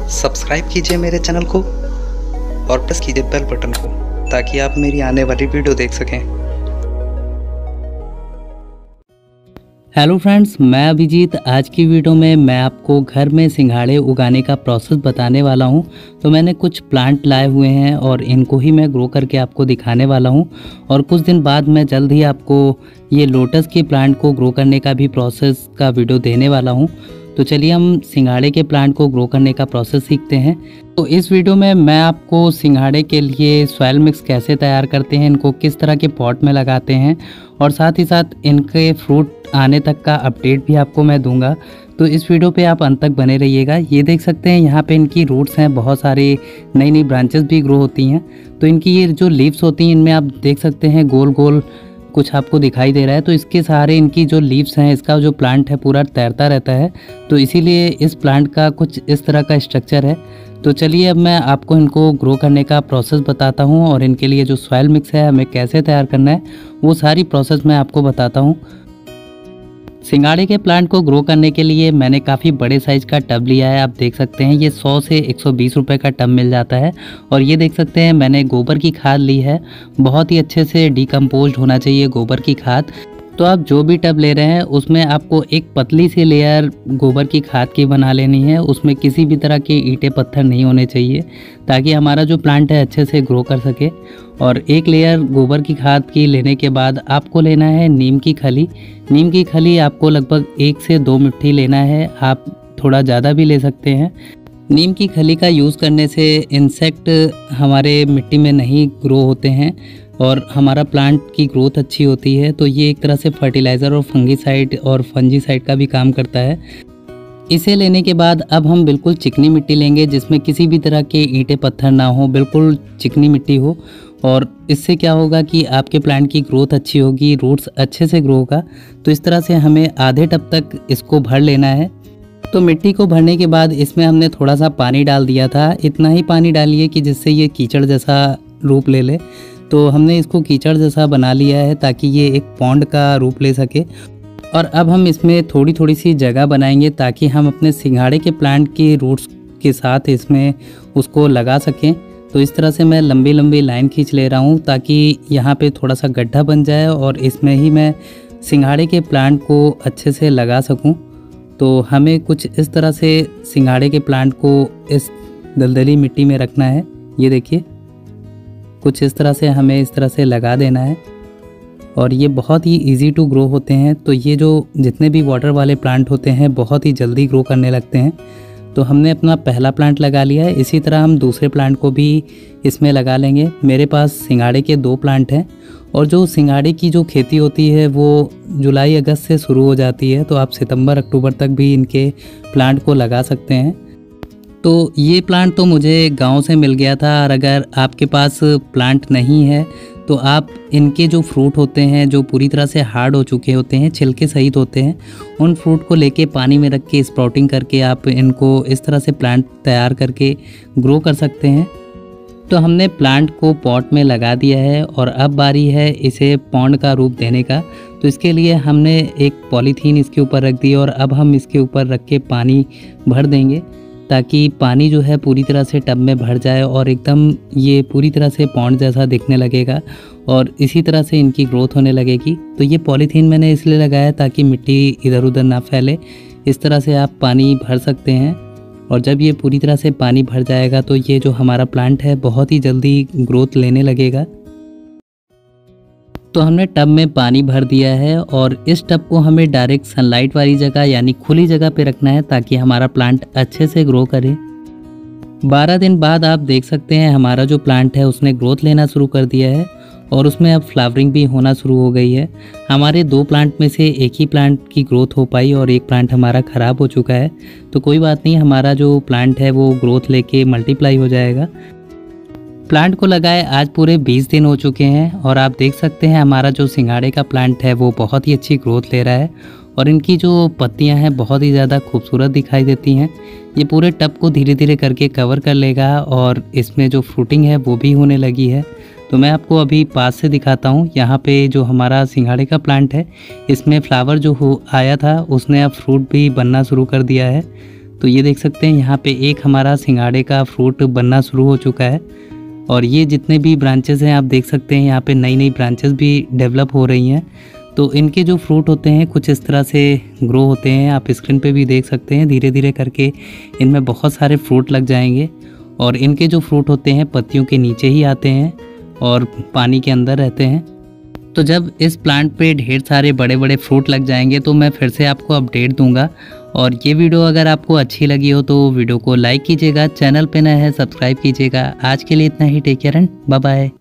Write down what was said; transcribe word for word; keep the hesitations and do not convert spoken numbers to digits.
Subscribe कीजिए मेरे channel को और प्रेस कीजिए बेल बटन को ताकि आप मेरी आने वाली वीडियो देख सकें। हेलो फ्रेंड्स, मैं अभिजीत। आज की वीडियो में मैं आपको घर में सिंघाड़े उगाने का प्रोसेस बताने वाला हूं। तो मैंने कुछ प्लांट लाए हुए हैं और इनको ही मैं ग्रो करके आपको दिखाने वाला हूं। और कुछ दिन बाद मैं जल्द ही आपको ये लोटस के प्लांट को ग्रो करने का भी प्रोसेस का वीडियो देने वाला हूं। तो चलिए हम सिंघाड़े के प्लांट को ग्रो करने का प्रोसेस सीखते हैं। तो इस वीडियो में मैं आपको सिंघाड़े के लिए सॉइल मिक्स कैसे तैयार करते हैं, इनको किस तरह के पॉट में लगाते हैं और साथ ही साथ इनके फ्रूट आने तक का अपडेट भी आपको मैं दूंगा। तो इस वीडियो पे आप अंत तक बने रहिएगा। ये देख सकते हैं यहाँ पे इनकी रूट्स हैं, बहुत सारी नई नई ब्रांचेस भी ग्रो होती हैं। तो इनकी ये जो लीव्स होती हैं इनमें आप देख सकते हैं गोल गोल कुछ आपको दिखाई दे रहा है। तो इसके सहारे इनकी जो लीव्स हैं, इसका जो प्लांट है पूरा तैरता रहता है। तो इसीलिए इस प्लांट का कुछ इस तरह का स्ट्रक्चर है। तो चलिए अब मैं आपको इनको ग्रो करने का प्रोसेस बताता हूँ और इनके लिए जो सॉइल मिक्स है हमें कैसे तैयार करना है वो सारी प्रोसेस मैं आपको बताता हूँ। सिंघाड़े के प्लांट को ग्रो करने के लिए मैंने काफ़ी बड़े साइज़ का टब लिया है। आप देख सकते हैं ये सौ से एक सौ बीस रुपए का टब मिल जाता है। और ये देख सकते हैं मैंने गोबर की खाद ली है। बहुत ही अच्छे से डिकम्पोज्ड होना चाहिए गोबर की खाद। तो आप जो भी टब ले रहे हैं उसमें आपको एक पतली सी लेयर गोबर की खाद की बना लेनी है। उसमें किसी भी तरह के ईंटें पत्थर नहीं होने चाहिए ताकि हमारा जो प्लांट है अच्छे से ग्रो कर सके। और एक लेयर गोबर की खाद की लेने के बाद आपको लेना है नीम की खली। नीम की खली आपको लगभग एक से दो मुट्ठी लेना है, आप थोड़ा ज़्यादा भी ले सकते हैं। नीम की खली का यूज़ करने से इंसेक्ट हमारे मिट्टी में नहीं ग्रो होते हैं और हमारा प्लांट की ग्रोथ अच्छी होती है। तो ये एक तरह से फर्टिलाइज़र और फंगीसाइड और फंजीसाइड का भी काम करता है। इसे लेने के बाद अब हम बिल्कुल चिकनी मिट्टी लेंगे जिसमें किसी भी तरह के ईंटें पत्थर ना हो, बिल्कुल चिकनी मिट्टी हो। और इससे क्या होगा कि आपके प्लांट की ग्रोथ अच्छी होगी, रूट्स अच्छे से ग्रो होगा। तो इस तरह से हमें आधे टब तक इसको भर लेना है। तो मिट्टी को भरने के बाद इसमें हमने थोड़ा सा पानी डाल दिया था। इतना ही पानी डालिए कि जिससे ये कीचड़ जैसा रूप ले ले। तो हमने इसको कीचड़ जैसा बना लिया है ताकि ये एक पॉन्ड का रूप ले सके। और अब हम इसमें थोड़ी थोड़ी सी जगह बनाएंगे ताकि हम अपने सिंघाड़े के प्लांट की रूट्स के साथ इसमें उसको लगा सकें। तो इस तरह से मैं लंबी लंबी लाइन खींच ले रहा हूँ ताकि यहाँ पे थोड़ा सा गड्ढा बन जाए और इसमें ही मैं सिंघाड़े के प्लांट को अच्छे से लगा सकूँ। तो हमें कुछ इस तरह से सिंघाड़े के प्लांट को इस दलदली मिट्टी में रखना है। ये देखिए कुछ इस तरह से हमें इस तरह से लगा देना है और ये बहुत ही इजी टू ग्रो होते हैं। तो ये जो जितने भी वाटर वाले प्लांट होते हैं बहुत ही जल्दी ग्रो करने लगते हैं। तो हमने अपना पहला प्लांट लगा लिया है। इसी तरह हम दूसरे प्लांट को भी इसमें लगा लेंगे। मेरे पास सिंघाड़े के दो प्लांट हैं और जो सिंघाड़े की जो खेती होती है वो जुलाई अगस्त से शुरू हो जाती है। तो आप सितंबर अक्टूबर तक भी इनके प्लांट को लगा सकते हैं। तो ये प्लांट तो मुझे गांव से मिल गया था। और अगर आपके पास प्लांट नहीं है तो आप इनके जो फ्रूट होते हैं जो पूरी तरह से हार्ड हो चुके होते हैं, छिलके सहित होते हैं, उन फ्रूट को लेके पानी में रख के स्प्राउटिंग करके आप इनको इस तरह से प्लांट तैयार करके ग्रो कर सकते हैं। तो हमने प्लांट को पॉट में लगा दिया है और अब बारी है इसे पॉन्ड का रूप देने का। तो इसके लिए हमने एक पॉलीथीन इसके ऊपर रख दी और अब हम इसके ऊपर रख के पानी भर देंगे ताकि पानी जो है पूरी तरह से टब में भर जाए और एकदम ये पूरी तरह से पॉन्ड जैसा दिखने लगेगा और इसी तरह से इनकी ग्रोथ होने लगेगी। तो ये पॉलीथीन मैंने इसलिए लगाया ताकि मिट्टी इधर उधर ना फैले। इस तरह से आप पानी भर सकते हैं और जब ये पूरी तरह से पानी भर जाएगा तो ये जो हमारा प्लांट है बहुत ही जल्दी ग्रोथ लेने लगेगा। तो हमने टब में पानी भर दिया है और इस टब को हमें डायरेक्ट सनलाइट वाली जगह यानी खुली जगह पे रखना है ताकि हमारा प्लांट अच्छे से ग्रो करे। बारह दिन बाद आप देख सकते हैं हमारा जो प्लांट है उसने ग्रोथ लेना शुरू कर दिया है और उसमें अब फ्लावरिंग भी होना शुरू हो गई है। हमारे दो प्लांट में से एक ही प्लांट की ग्रोथ हो पाई और एक प्लांट हमारा ख़राब हो चुका है। तो कोई बात नहीं, हमारा जो प्लांट है वो ग्रोथ लेके मल्टीप्लाई हो जाएगा। प्लांट को लगाए आज पूरे बीस दिन हो चुके हैं और आप देख सकते हैं हमारा जो सिंघाड़े का प्लांट है वो बहुत ही अच्छी ग्रोथ ले रहा है और इनकी जो पत्तियां हैं बहुत ही ज़्यादा खूबसूरत दिखाई देती हैं। ये पूरे टब को धीरे धीरे करके कवर कर लेगा और इसमें जो फ्रूटिंग है वो भी होने लगी है। तो मैं आपको अभी पास से दिखाता हूँ। यहाँ पे जो हमारा सिंघाड़े का प्लांट है इसमें फ्लावर जो हो आया था उसने अब फ्रूट भी बनना शुरू कर दिया है। तो ये देख सकते हैं यहाँ पे एक हमारा सिंघाड़े का फ्रूट बनना शुरू हो चुका है। और ये जितने भी ब्रांचेस हैं आप देख सकते हैं यहाँ पे नई नई ब्रांचेस भी डेवलप हो रही हैं। तो इनके जो फ्रूट होते हैं कुछ इस तरह से ग्रो होते हैं, आप स्क्रीन पे भी देख सकते हैं। धीरे धीरे करके इनमें बहुत सारे फ्रूट लग जाएंगे और इनके जो फ्रूट होते हैं पत्तियों के नीचे ही आते हैं और पानी के अंदर रहते हैं। तो जब इस प्लांट पे ढेर सारे बड़े बड़े फ्रूट लग जाएंगे तो मैं फिर से आपको अपडेट दूंगा। और ये वीडियो अगर आपको अच्छी लगी हो तो वीडियो को लाइक कीजिएगा, चैनल पे नया है सब्सक्राइब कीजिएगा। आज के लिए इतना ही, take care and bye bye.